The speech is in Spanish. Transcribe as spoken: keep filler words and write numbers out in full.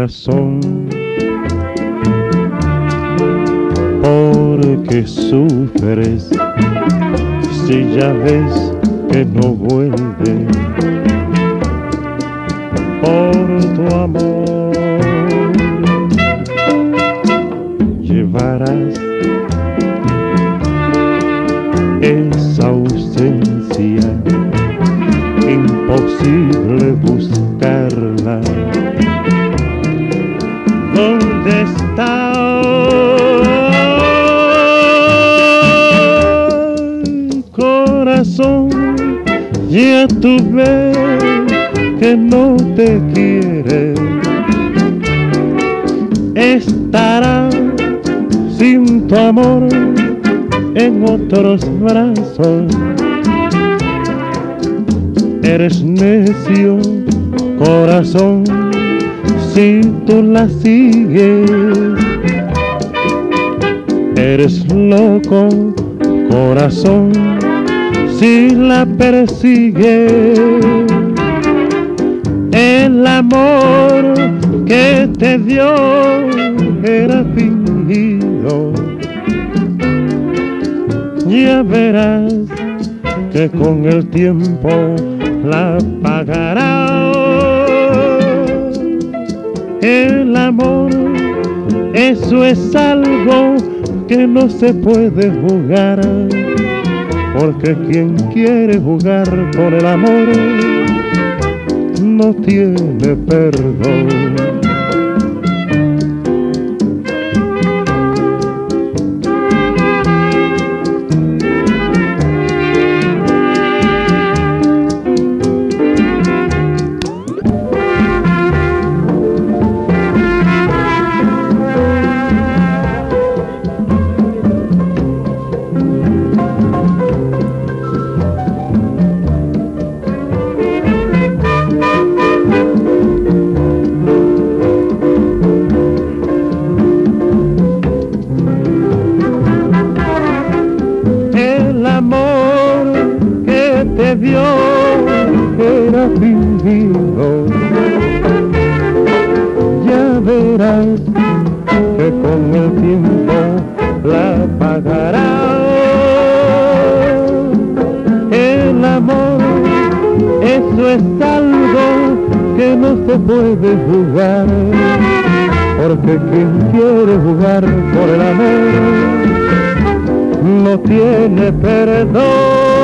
corazón, porque sufres si ya ves que no vuelve por tu amor. Llevarás esa ausencia, imposible buscarla. ¿Dónde está? Corazón, ya tú ves que no te quiere. Estará sin tu amor en otros brazos. Eres necio, corazón, si tú la sigues. Eres loco, corazón, si la persigues. El amor que te dio era fingido. Ya verás que con el tiempo la pagará. El amor, eso es algo que no se puede jugar, porque quien quiere jugar con el amor no tiene perdón. Te dio era fingido. Ya verás que con el tiempo la pagará. El amor, eso es algo que no se puede jugar, porque quien quiere jugar por el amor no tiene perdón.